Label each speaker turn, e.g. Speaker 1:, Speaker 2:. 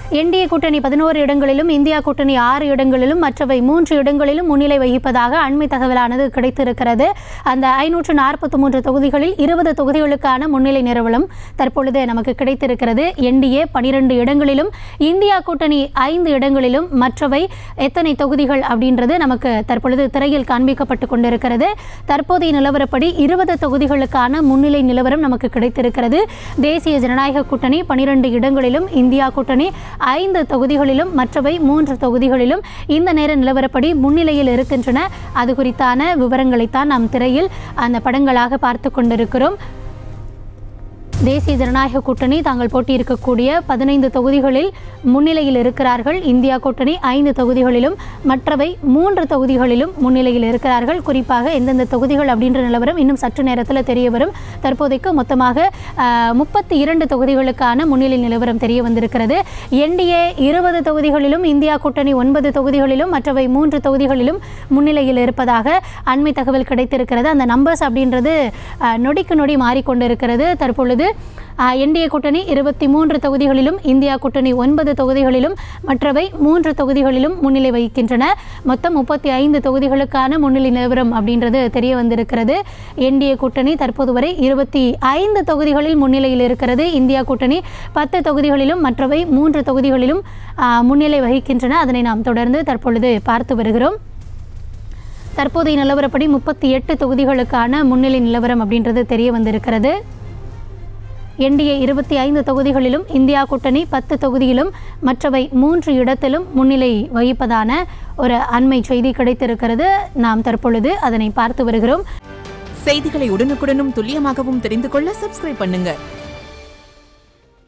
Speaker 1: NDA கூட்டணி 11 இடங்களிலும், India கூட்டணி 6 இடங்களிலும், மற்றவை 3 இடங்களிலும் முன்னிலை வகிப்பதாக அண்மை தகவலானது கிடைத்திருக்கிறது. அந்த 543 தொகுதிகளில் 20 தொகுதிகளுக்கான முன்னிலை நிலவரம் தற்பொழுது நமக்கு கிடைத்திருக்கிறது. என்டிஏ 12 இடங்களிலும், இந்தியா கூட்டணி 5 இடங்களிலும், மற்றவை எத்தனை தொகுதிகள் அப்படின்றது நமக்கு தற்பொழுது திரையில் காண்பிக்கப்பட்டு கொண்டிருக்கிறது. தற்போதைய நிலவரப்படி 20 தொகுதிகளுக்கான முன்னிலை நிலவரம் நமக்கு கிடைத்திருக்கிறது. தேசிய ஜனநாயக கூட்டணி 12 இடங்களிலும், இந்தியா கூட்டணி 5 தொகுதிகளிலும், மற்றவை 3 தொகுதிகளிலும் இந்த நேர நிலவரப்படி முன்னிலையில் இருக்கின்றன. அது குறித்தான விவரங்களைத்தான் நாம் திரையில் அந்த படங்களாக பார்த்து கொண்டிருக்கிறோம். தேசிய ஜனநாயக கூட்டணி தாங்கள் போட்டியிருக்கக்கூடிய 15 தொகுதிகளில் முன்னிலையில் இருக்கிறார்கள். இந்தியா கூட்டணி 5 தொகுதிகளிலும், மற்றவை 3 தொகுதிகளிலும் முன்னிலையில் இருக்கிறார்கள். குறிப்பாக எந்தெந்த தொகுதிகள் அப்படின்ற நிலவரம் இன்னும் சற்று நேரத்தில் தெரிய வரும். தற்போதைக்கு மொத்தமாக 32 தொகுதிகளுக்கான முன்னிலை நிலவரம் தெரிய வந்திருக்கிறது. என்டிஏ 20 தொகுதிகளிலும், இந்தியா கூட்டணி 9 தொகுதிகளிலும், மற்றவை 3 தொகுதிகளிலும் முன்னிலையில் இருப்பதாக அண்மை தகவல் கிடைத்திருக்கிறது. அந்த நம்பர்ஸ் அப்படின்றது நொடிக்கு நொடி மாறிக்கொண்டிருக்கிறது. தற்பொழுது என்டிஏ கூட்டணி 23 தொகுதிகளிலும், இந்தியா கூட்டணி 9 தொகுதிகளிலும், மற்றவை 3 தொகுதிகளிலும் முன்னிலை வகிக்கின்றன. மொத்தம் 35 தொகுதிகளுக்கான முன்னிலை நிலவரம் அப்படின்றது தெரிய வந்திருக்கிறது. என்டிஏ கூட்டணி தற்போது வரை 25 தொகுதிகளில் முன்னிலையில் இருக்கிறது. இந்தியா கூட்டணி 10 தொகுதிகளிலும், மற்றவை 3 தொகுதிகளிலும் முன்னிலை வகிக்கின்றன. அதனை நாம் தொடர்ந்து தற்பொழுது பார்த்து வருகிறோம். தற்போதைய நிலவரப்படி 38 தொகுதிகளுக்கான முன்னிலை நிலவரம் அப்படின்றது தெரிய வந்திருக்கிறது. என்டிஏ 25 தொகுதிகளிலும், இந்தியா கூட்டணி 10 தொகுதியிலும், மற்றவை 3 இடத்திலும் முன்னிலை வகிப்பதான ஒரு அண்மை செய்தி கிடைத்திருக்கிறது. நாம் தற்பொழுது அதனை பார்த்து வருகிறோம்.
Speaker 2: செய்திகளை உடனுக்குடனும் துல்லியமாகவும் தெரிந்து கொள்ள சப்ஸ்கிரைப் பண்ணுங்க.